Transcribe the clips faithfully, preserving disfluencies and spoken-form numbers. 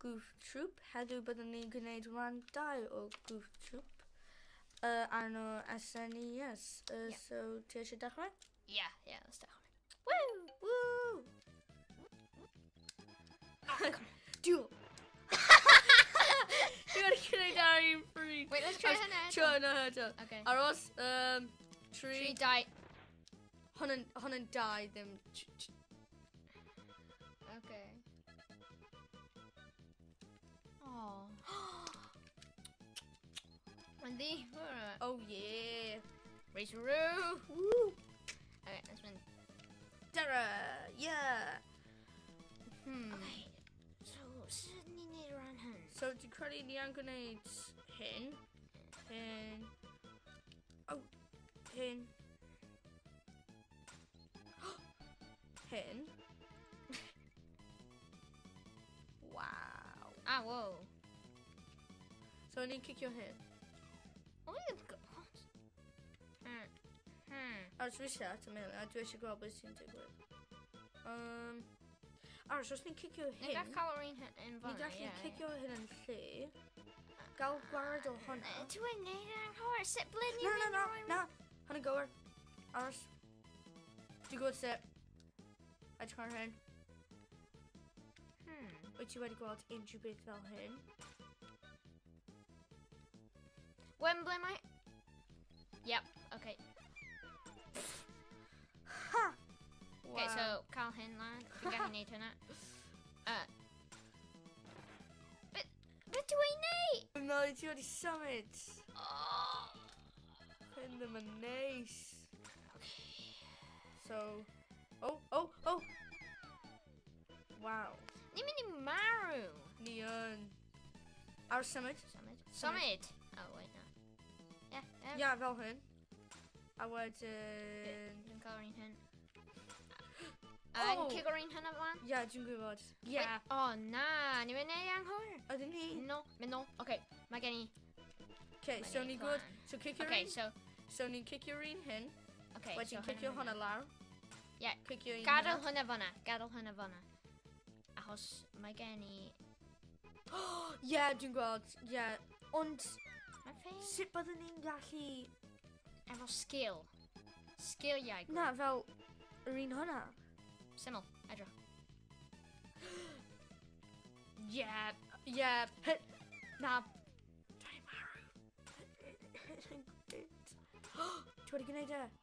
Goof Troop, heddiw byddwn ni'n gwneud rhan dau o Goof Troop. Uh, arno S N E S. Uh, Yeah. So, ti eisiau dechrau? Yeah, yeah, let's dechrau. Woo! Woo! Oh, come on. Duel! Dwi'n gwneud ar un ffryd. Wait, let's try hynna. Tio, no, eto. Okay. Aros, um, tri. Three die. Hwn yn, hwn yn dau ddim. ch- ch- Okay. Oh. Wendy. Alright. Oh yeah. Raceroo. Woo! Okay, let's win. Dara, yeah. Hmm. Okay. So, sut ni'n neud rhan hyn? So, dwi'n credu ni yn gwneud hyn. Hyn. Oh, hyn. Hyn. Wow. Ah, whoa. So, ni'n cicio hyn. Oh, my God. What? Hmm. Hmm. Ars fi set, ym a dwi eisiau gweld beth sy'n digwydd. Um, Ars, os ni'n cicio Ni'n hyn, gael cael un hyn yn ni'n fan. gallu cicio hyn yn lle. Gael gwared o hwnna. Dwi'n neud yn hwyr. Sut ble ni'n Na, na, mynd na, roi- na. Hwnna'n gywir. Ars. Dwi'n gwybod sut. Edrych ar hyn. Hmm. Wyt ti wedi gweld unrhyw beth fel hyn? Wembley, mae... Yep, okay. Ha! Okay, so, cael hyn lan. Dwi'n gallu neud hynna. Uh, Be... Be dwi'n neud? No, ti wedi symud. Oh. Hyn ddim yn neis. So... Oh, oh, oh! Wow. Ni'n mynd i marw. Ni yn... Ar symud. Summit. Summit. Oh, wait, no. Yeah, yeah. Ia, fel hyn. A wedyn... Dwi'n cael un hyn. Yn Oh. cigo un hyn o flan? Ia, dwi'n gwybod. Ia. Wait, oh, na. Ni'n mynd i anghywir. Ydyn ni? No, mynd nôl. Okay, mae gen i... Okay, Mae so ni ni'n gwybod... plan. So cicio Okay, un. so... So ni'n cicio un hyn. Okay, Wedyn so cicio hwnna lawr. Ie. Cicio un Gadael hynna. hwnna fyna. Gadael hwnna fyna. Achos mae gen i... Ie, dwi'n gweld. Ie. Ond Mae'n ffein. sut byddwn ni'n gallu... Efo skill. Skill iau. Na, fel yr un hwnna. Syml. Edrych. Ie. Ie. Hit. Na. Dwi'n marw. Ti wedi gwneud e?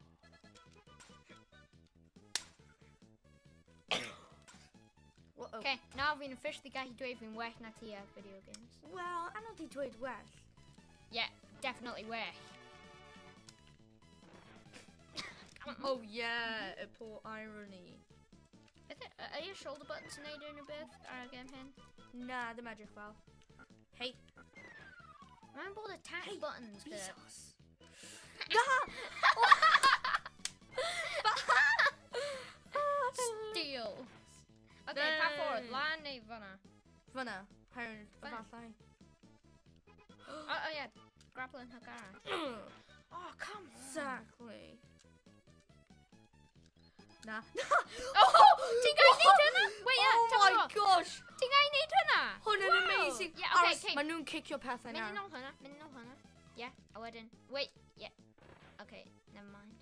Well, Okay, now fi'n officially gallu dweud fi'n well na ti ar video games. Wel, anodd i dweud well. Yeah, definitely well. Oh yeah, y poor irony. Beth y- Are your shoulder buttons yn neud yn y beth ar y gem hyn? Na, ddim edrych fel. Hei, Mae'n bod attack Hey, buttons gyda. Bezos. Na! Steal. Okay, No, pa no, no, ffordd? no. Lan neu fyna? Fyna, hyn, Fan. efallai. Oh, oh yeah, grapple yn hygara. Oh, come on. Exactly. Na. Oh, ti'n gael neud hynna? Wait, yeah, Oh my gosh! Ti'n gael neud hynna? Hwn yn Wow. amazing. Yeah, okay, Aros, okay. Maen nhw'n cicio pethau Mynd yn nawr. ôl hwnna, mynd yn ôl hwnna. Yeah, a wedyn, wait, yeah. Okay, never mind.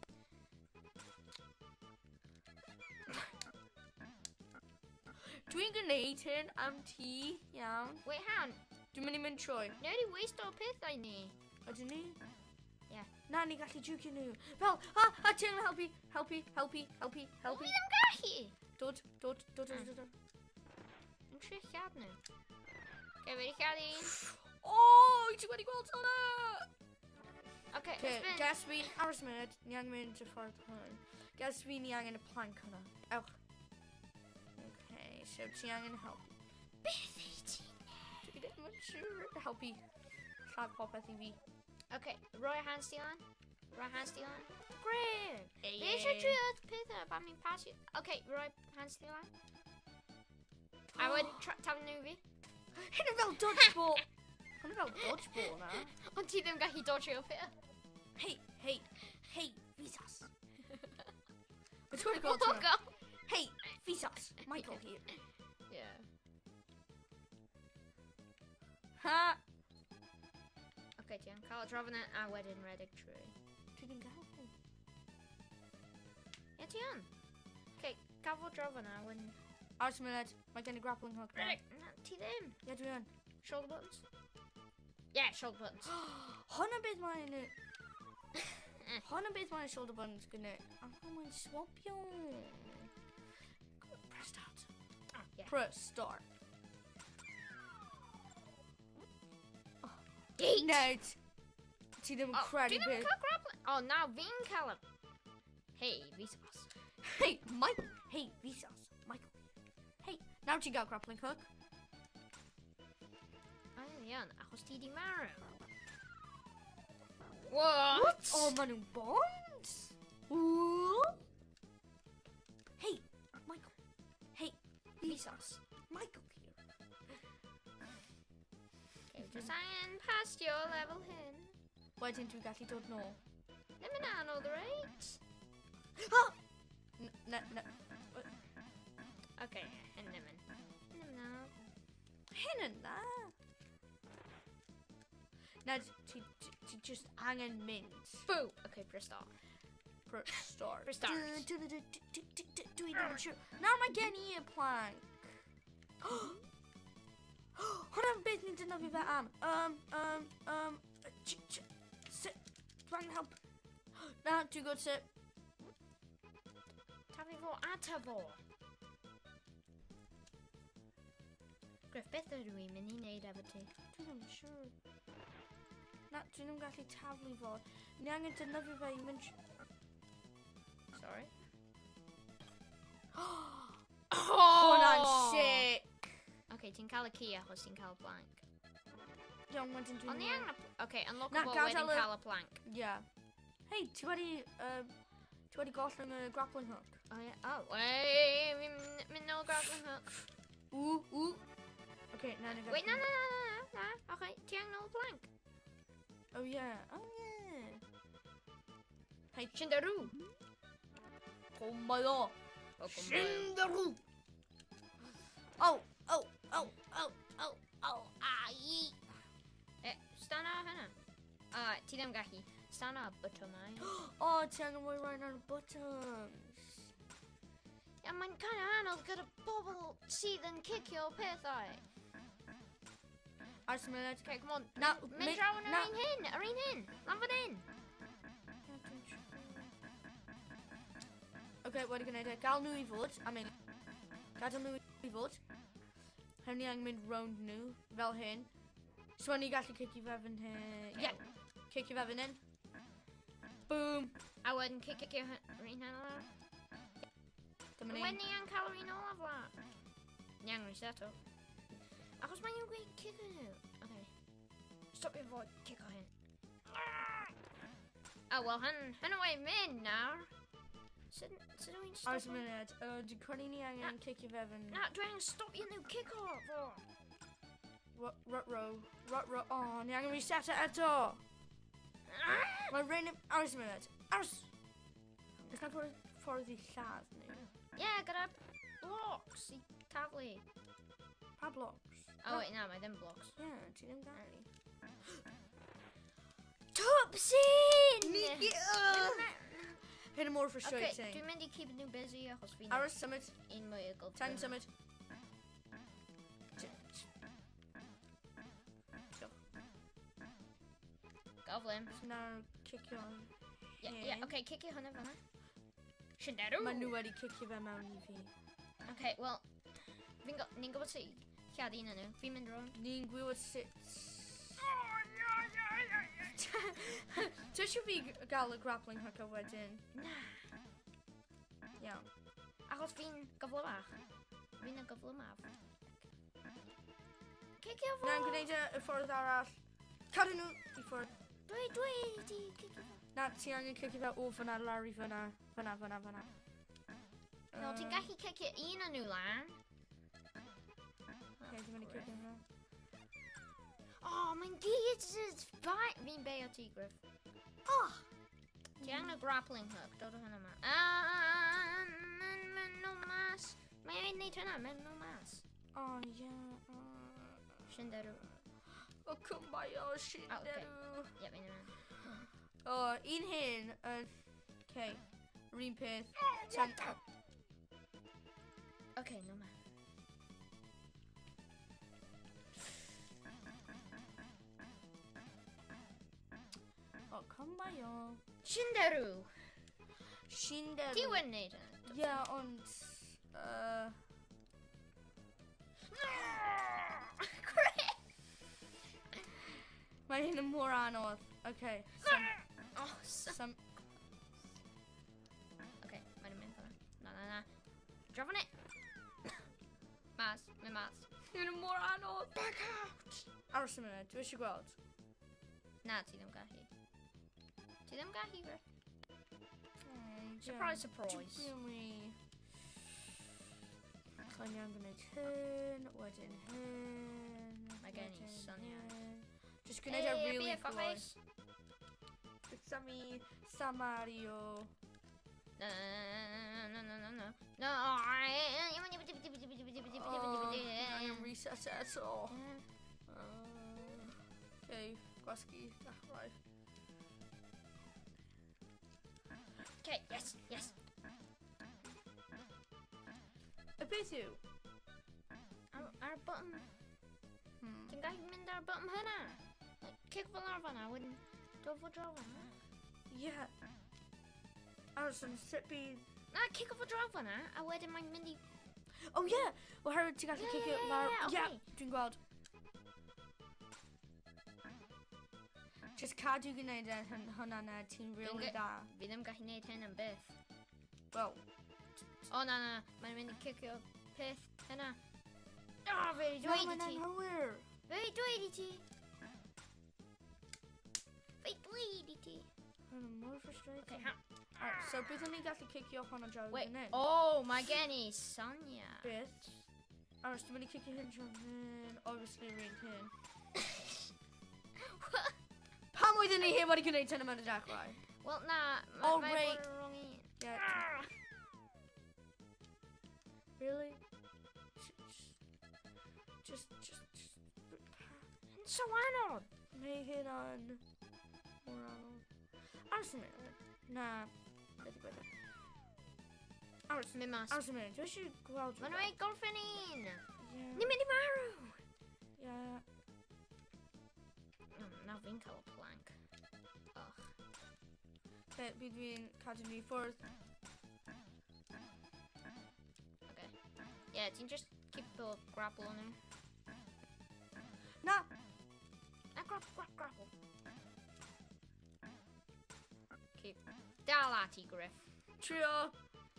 Dwi'n gwneud hyn am ti, iawn. Wait, hang on. Dwi'n mynd i mynd trwy. Neu di waste o pethau ni. Ydyn ni? Ie. Na, ni gallu jiwcio nhw. Fel, ah, a ti'n helpu, helpu, helpu, helpu, O, helpu. fi ddim gallu. Dod, dod, dod, dod, dod, dod. Yn tri llad nhw. Okay, wedi llad un. O, ti wedi gweld hwnna? Okay, Okay, let's mynd. gas fi, aros munud, ni angen mynd y ffordd hwn. Gas fi, ni angen y plank hwnna. Ewch. Okay, so ti angen helpu. Beth i ti? Dwi ddim yn siŵr helpu lladd popeth i fi. Okay, roi hands di lan. Roi hands di lan. Great. Hey, Fi eisiau dri oedd pethau pan mi'n pasio. Okay, roi hands di lan. A wedyn tafn nhw fi. Hyn yn fel dodgeball. Hyn yn fel dodgeball na. Ond ti ddim gallu dodgio pethau. Hei, hei, hei, Bezos. Wyt ti wedi gweld Oh, hwnna? God. Hei, Bezos. Michael here. Yeah. Ha! Okay, ti yn cael y drofn a wedyn redeg trwy. Dwi ddim gael. Ie, ti yn. Okay, gafo drofn a wedyn... Aros munud, mae gen i grappling hook. na. Redeg, na, ti ddim. Ie, dwi yn. Shoulder buttons? Yeah, shoulder buttons. Hwna beth mae'n... Hwna beth mae'n shoulder buttons gyda. A hwna mae'n swapio. Press start. Oh, yeah. Press start. Gate! Ned! Ti ddim yn Oh, credu dwi ddim yn beth. cael grappling. Oh, nawr fi'n cael y... Hey, Vsauce. Hey, Mike! Hey, Vsauce. Michael. Hey, nawr ti'n gael grappling hook. Oh, iawn, achos ti di marw. What? Oh, maen nhw'n bond? Ooh. Hey, Michael. Hey, Vsauce. Michael here. Okay, just angen past your level hyn. Wedyn dwi'n gallu dod nôl. Ddim yn anodd, reit? Ah! N- Na, na. Okay, hyn ddim yn. Hyn ddim yn anodd. Hyn yn dda. Ned, ti, ti, ti just angen mynd. Boo! Okay, press start. Press start. Press start. Du- du- du- du- du- du- du- Dwi ddim yn siŵr. Nawr mae gen i y plank. Hwna'n beth ni'n dynnu fe am. Um, um, um, ch- ch- sit. Dwi'n help. Na, dwi'n gwybod sit. Ta fi fo a ta fo. Griff, beth ydw i'n mynd i wneud efo ti? Dwi ddim yn siŵr. Na, dwi ddim yn gallu taflu fo. Ni angen dynnu fe i mynd... Sorry. Hwna'n sick. Okay, ti'n cael y key achos ti'n cael y blank. Iawn, wedyn dwi'n... Ond ni angen y... Okay, Na, unlockable gadael wedyn y- cael y blank. Ie. Hei, ti wedi... Um, ti wedi gollwng y grappling hook? Oh, yeah. Oh, wait, fi'n mynd nôl grappling hook. Ww, ww. Okay, na, ni Wait, na, na, na, na, na, na. Okay, ti angen nôl y blank. Oh, yeah. Oh, yeah. Hei, Shindaru. Kumbaya. Shindaru. Oh, oh, oh, oh, oh, oh, ai. Eh, stan o hynna. Ah, ti ddim gallu. Stan o bwtwm ai. Oh, ti angen mwy rhaid ar y buttons. Ia, mae'n kind of anodd gyda bobl sydd yn cicio pethau. Ars munud. Okay, come on. Na, Mynd mi- draw yn yr na. un hyn, yr un hyn. Lan fan hyn. Okay, wedi gwneud e. Gal nhw i fod. I mean, gadael nhw i fod. Hyn ni angen mynd round nhw, fel hyn. So ni gallu cicio fe fan hyn. Ie, yeah. Cicio fe fan hyn. Boom. A wedyn cicio yr un hyn ola. Dyma ni. Wedyn ni yn cael yr un ola fla. Ni angen reseto. Achos mae'n yw'n gweud cicio nhw. Okay. Stopio fod cicio hyn. Ah, wel, hyn, hyn o ei mynd nawr. Sut sut ydw i'n Ars stopio? munud. Uh, Dwi'n credu ni angen cicio fe fan... Na, dwi angen stopio nhw cicio fo. Rut row. Rut row. Oh, ni angen reset e eto. Mae'n rhaid... Ars munud. Ars! Oes na ffordd- ffordd i lladd nhw? Ie, yeah, gyda blocks i taflu. Pa blocks? Oh, wait, na, mae ddim blocks. Ie, ti ddim gallu. Topsyn! Ni- Hyn yn mor Okay, frustrating. dwi'n mynd i keep nhw busy achos fi'n Aros symud. un mwy o gold. Ten symud. Goflym. So nawr cicio... Ie, ie, Hyn. oce, cicio hwnna fan'na. Shindaru! Mae nhw wedi cicio fe mewn i fi. Oce, wel, fi'n go- ni'n gwybod sut i lladd un o'n nhw. Fi'n mynd rownd. Ni'n gwybod sut... Ti eisiau fi g- gael y grappling hook a wedyn? Na, Iawn. achos fi'n gyflym bach. Fi'n y gyflym af. Cicio fo! Na'n gwneud e y ffordd arall. Cadw nhw i ffwrdd. Dwi, dwi, di cicio fo. Na, ti angen cicio fe o fyna lawr i fyna. Fyna, fyna, fyna. No, ti'n gallu cicio un o'n nhw lan. Ok, ti'n mynd i cicio fe. Oh, mae'n gyd sydd bai... Fi'n bei o ti, Griff. Oh! Ti angen y grappling hook, dod o hynna ma. Ah, mynd, mynd nhw mas. Mae'n ei wneud hynna, mynd nhw mas. Oh, ie. Shindaru. O cymbaio Shinderu. Ie, fi'n yna. O, un hyn yn... Okay, yr un peth. Ten... Okay, no ma. O, cymbaio. Shinderu! Shinderu. Ti wedi neud hynny? Ie, ond... Uh, mae hyn yn mor anodd. Okay, some... Oh, so... some Okay, mae'n mynd hwnna. Na, na, na. Drafon it! Mas, mynd mas. hyn yn mor anodd. Back out! Aros y munud, dwi eisiau gweld. Na, ti ddim gallu. Ti ddim gallu, Griff. Mm, Surprise, yeah. surprise. Dwi really... O'n i'n gwneud hyn, wedyn hyn... Mae gen i wedyn syniad. hyn. Just gwneud e Hey, really be a fuck close. face. It's a me, Samario. No, no, no, no, no, no. No. Oh, I'm reset it eto. Uh, okay, gwasgu, dechrau. Okay, yes, yes. Y beth yw? Ar, ar bottom. Hmm. Ti'n gallu mynd ar bottom hynna? Like, cic fel ar fanna, wedyn dod fod draw fanna. Yeah. Aros yn sut bydd... Na, cic fod draw fanna, a wedyn mae'n mynd i... Oh yeah! Oherwydd ti'n gallu Yeah, cicio yeah, lawr... yeah, Yeah, okay. dwi'n gweld. Just cadw gwneud e hyn- hwnna na, ti'n really Dwi'n da. Fi ddim gallu neud hyn yn byth. Well, O, na, na, mae'n mynd i cicio peth hynna. O, fe i yeah, dweud i mae'n ti. anghywir. Fe i dweud i ti. Fe i dweud i ti. Mae'n mor frustrating. Okay, ha. Alright, so beth o'n i'n gallu cicio hwnna draw Wait, fan hyn? oh, mae gen i syniad. Beth? Aros, dwi'n mynd i cicio hyn draw hyn. Obviously, yr un hyn. Pam oedden ni heb wedi gwneud hyn yma yn y dechrau? Wel, na, Oh, mae right. bod yn wrong un. Yeah. Really? Just, just, just... Yn so anodd. Mae hyn yn... Mor anodd. Aros yn mynd. Na. Beth i gwybod. Aros yn Mynd mas. Aros yn mynd. Dwi eisiau gweld... Maen nhw ei gorffen un. Yeah. Ni'n mynd i marw. Yeah. Mm, na fi'n cael y plank. Och. Be, bydd fi'n cadw ni ffwrdd. Okay. Yeah, ti'n just keep the grapple on him. Na! Na, grapple, grapple, grapple. Keep. Dal at i, Griff. Trio!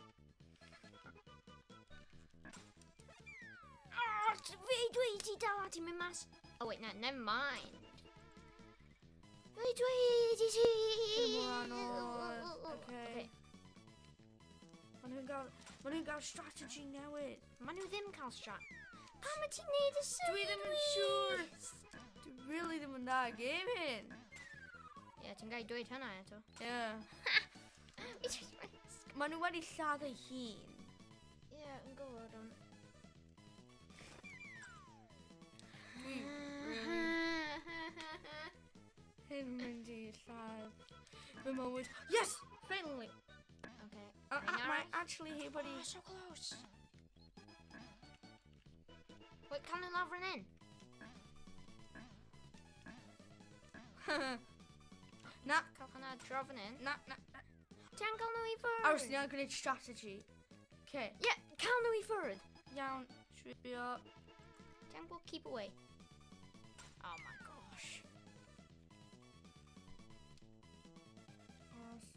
Oh, fe dweud i dal at i mynd mas. Oh, wait, no, never mind. Fe dweud i ti. Dim anodd. Okay. Maen nhw'n gael... Maen nhw'n gael strategy newydd. Maen nhw ddim cael strat. Pam y ti'n neud y sylwi? Dwi ddim yn siŵr. Dwi really ddim yn da game hyn. Ie, ti'n gael dweud hynna eto. Yeah. Maen nhw wedi lladd eu hun. Ie, yn gwybod ond. Dwi really... Hyn mynd i lladd fy mywyd. Yes! Finally! Okay. Uh, Hang uh, on. mae actually heb wedi... Oh, so close. Wait, can I love in? Na, Cael hwnna drofyn in. na, na. na. Ti'n cael nhw i ffwrdd? Aros ni yn gwneud strategy. Okay. Ie, cael nhw i ffwrdd. Iawn, trio. Ti'n cael keep away. Oh my gosh. Aros.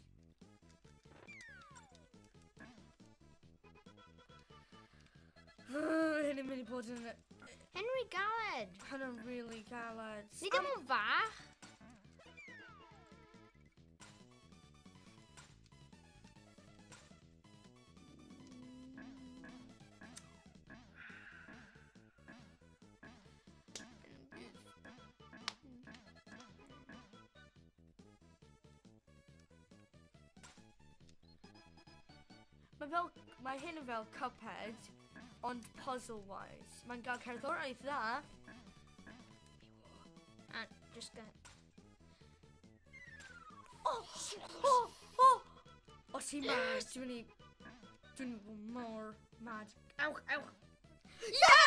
Hyn yn mynd i bod yn... Henry Galed. Hyn yn really galed. Ni ddim yn fach. Mae fel... Mae hyn yn fel Cuphead, ond puzzle-wise. Mae'n gael cerddoriaeth dda. just get... Oh! Oh! Oh! Os ti'n mad, ti'n mynd i... Dwi'n mor mad. Awch, awch. Yes!